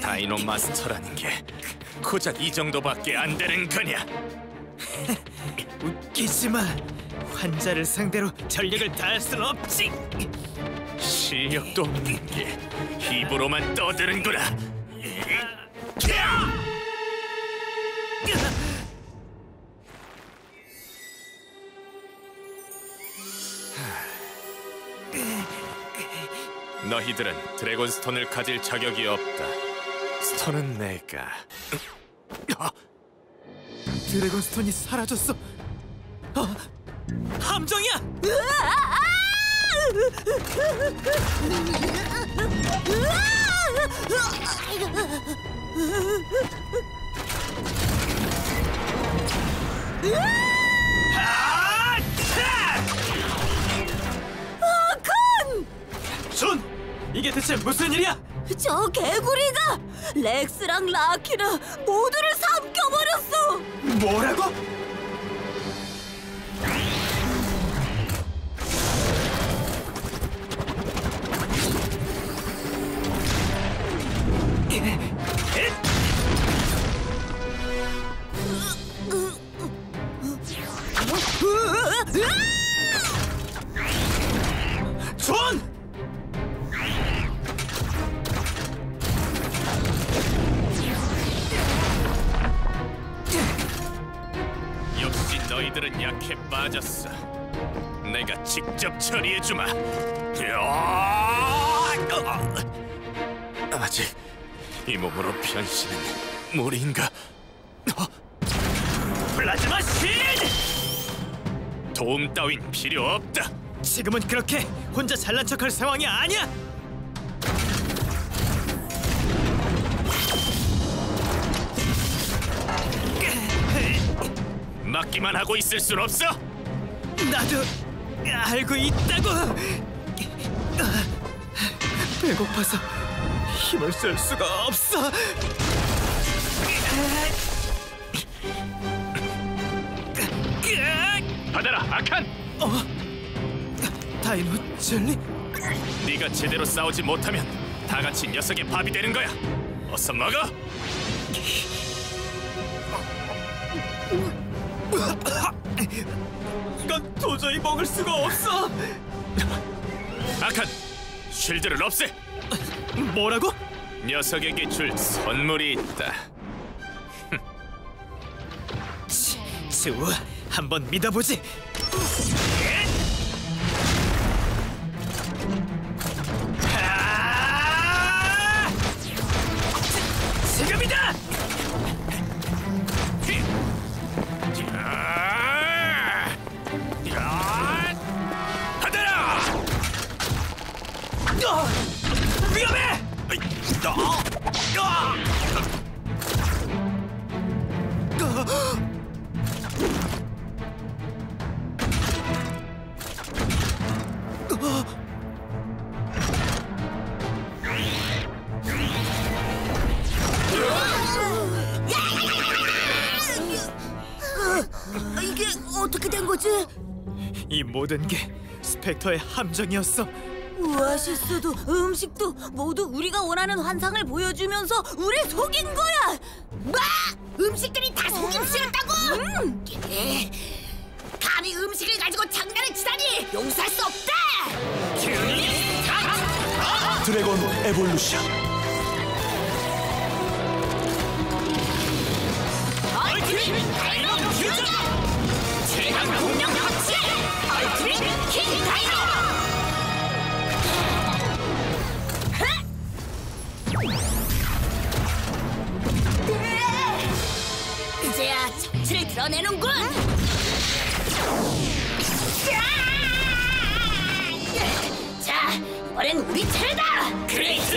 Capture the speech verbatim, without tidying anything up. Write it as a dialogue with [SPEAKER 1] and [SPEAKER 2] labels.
[SPEAKER 1] 다이노 마스터라는 게 고작 이 정도밖에 안 되는 거냐?
[SPEAKER 2] 웃기지 마. 환자를 상대로 전력을 다할 순 없지.
[SPEAKER 1] 실력도 없는 게 입으로만 떠드는구나. 너희들은 드래곤 스톤을 가질 자격이 없다. 스톤은 내가.
[SPEAKER 2] 드래곤 스톤이 사라졌어. 어, 함정이야.
[SPEAKER 3] 아칸!
[SPEAKER 2] 존! 이게 대체 무슨 일이야?
[SPEAKER 3] 저 개구리가 렉스랑 라키나 모두를 삼켜버렸어!
[SPEAKER 2] 뭐라고? 존!
[SPEAKER 1] 역시 너희들은 약해 빠졌어. 내가 직접 처리해주마. 아직 이 몸으로 변신은 무리인가?
[SPEAKER 2] 플라즈마 쉴드!
[SPEAKER 1] 도움 따윈 필요 없다.
[SPEAKER 2] 지금은 그렇게 혼자 잘난 척할 상황이 아니야.
[SPEAKER 1] 막기만 하고 있을 순 없어.
[SPEAKER 2] 나도 알고 있다고. 배고파서 힘을 쓸 수가 없어.
[SPEAKER 1] 받아라, 아칸!
[SPEAKER 2] 어? 다이노 젤리?
[SPEAKER 1] 네가 제대로 싸우지 못하면 다 같이 녀석의 밥이 되는 거야. 어서 먹어.
[SPEAKER 2] 이건 도저히 먹을 수가 없어.
[SPEAKER 1] 아칸, 쉴드를 없애.
[SPEAKER 2] 뭐라고?
[SPEAKER 1] 녀석에게 줄 선물이 있다.
[SPEAKER 2] 좋아, 한번 믿어보지. 아! 지금이다!
[SPEAKER 1] 받아라!
[SPEAKER 2] 위험해!
[SPEAKER 3] 이게 어떻게 된 거지?
[SPEAKER 2] 이 모든 게 스펙터의 함정이었어.
[SPEAKER 3] 오아시스도 음식도 모두 우리가 원하는 환상을 보여주면서 우리 속인 거야! 뭐? 음식들이 다 속임수였다고? 음. 감히 음식을 가지고 장난을 치다니 용서할 수 없다!
[SPEAKER 4] 드래곤 에볼루션.
[SPEAKER 3] 얼티밋 다이노 퓨전! 최강 공룡 합체! 얼티밋 킹 다이노! 이제야 정체를 드러내는군! 자, 이번엔 우리 차례다! 그레이스